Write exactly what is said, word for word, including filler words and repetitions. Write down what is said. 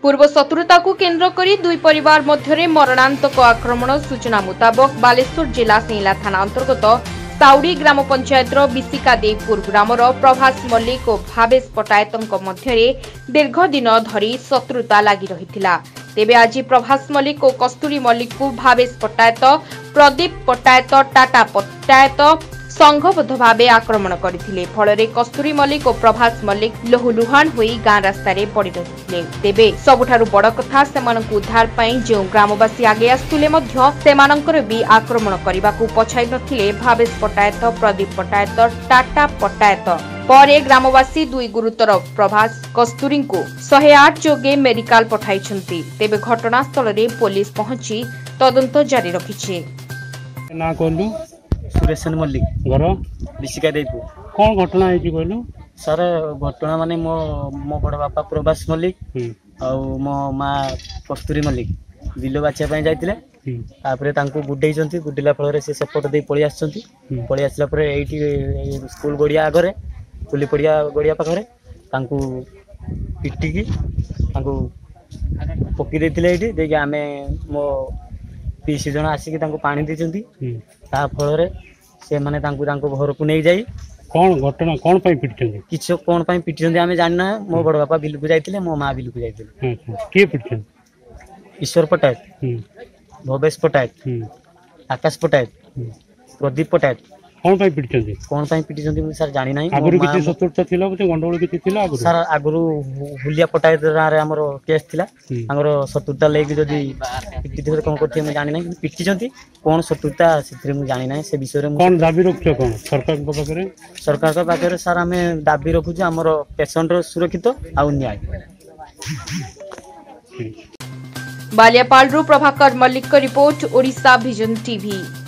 पूर्व शत्रुता को केन्द्र करी दुई परिवार मध्य मरणांतक आक्रमण सूचना मुताबक बालेश्वर जिला सेला थाना अंतर्गत साउडी ग्राम पंचायत बिसिका देवपुर ग्रामर प्रभास मल्लिक और भावेश पटायत मध्य दीर्घ दिन धरी शत्रुता लगी रही। तेबे आज प्रभास मल्लिक और कस्तूरी मल्लिक को भावेश पटायत प्रदीप पटायत टाटा पटायत संघबद्ध भाव आक्रमण करथिले। फलरे कस्तूरी मल्लिक और प्रभास मल्लिक लहुलुहान होई गां रास्ता रे पड़ी रहिथिले। तेबे सबुठारु बड़ कथा सेमानकु उद्धार पई जो ग्रामवासी आगे आसुले मध्य सेमानकर भी आक्रमण करबाकू पछाई नथिले भावेश पटायत प्रदीप पटायत टाटा पटायत। परे ग्रामवासी दुई गुरुतर प्रभास कस्तूरी को एक सौ आठ जोगे मेडिकल पठाइछंती। तेबे घटनास्थल रे पुलिस पहुंची तदंत जारी रखिछे। ना कोलु सुरेशन मल्लिक घर बिसिका देवपुर। कौन घटना है कहलु सर? घटना माने मो मो बड़ बापा प्रभास मल्लिक आउ मो माँ कस्तूरी मल्लिक बिल बाछिया जाइतिले। तापरे तांको गुड्डेइचंती। गुड्डिला फल से सेपट दे पळि आछंती। पळि आछला परे एठी स्कूल गड़िया आगरे पुली पड़िया गड़िया पाखरे तांको पिटिकी तांको पकी देथिले। एठी देखि आमे मो पीसी जन आसिक तांको पानी देचंती। ता फल से माने तांको तांको घर को नहीं जाई कौन घटना कौन पाई पिटचंदी किछ कौन पाई पिटचंदी आमे जानना। मो बड़ बापा बिल को जाइतिले, मो मां बिल को जाइतिले। के पिटचंदी? ईश्वर पटायत, भवेश पटायत, आकाश पटायत, प्रदीप पटायत। कौन पाई पिटचंदी कौन पाई पिटचंदी सर जानि नाही। आगुरु किछि शत्रुता थिला बते गंडोळ किछि थिला आगुरु? सर आगुरु हुलिया पटायत रे हमरो केस थिला। हमरो शत्रुता लेके जदी पिटि थिले कोन करथि हम जानि नाही। पिटिचंती कोन शत्रुता सिथरे हम जानि नाही। से विषय रे कोन दाबी रखछ कोन सरकार को पाखरे? सरकार को पाखरे सर हमें दाबी रखु जे हमरो पेशेंट रो सुरक्षित आ न्याय। बालियापाल रु Prabhakar Mallik report Odisha vision TV.